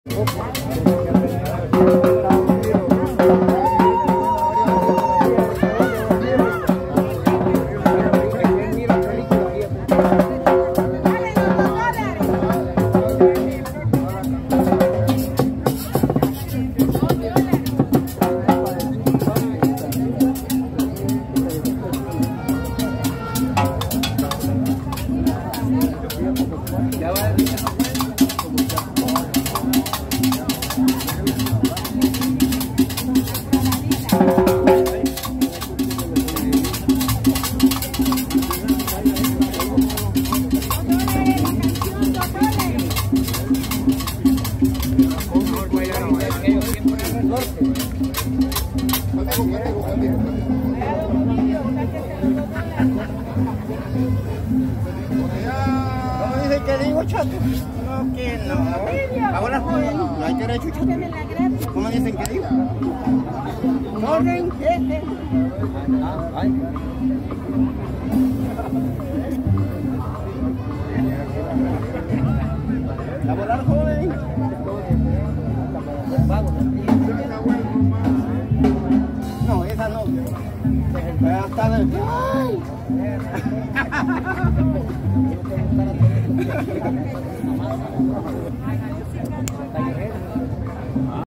¿Cómo dice que digo, chato? No, que no. Ahora no hay derecho, chato. ¿Cómo dicen que digo? Joven, jefe. Laborar joven. No, esa no. Hasta de... ¡Ay!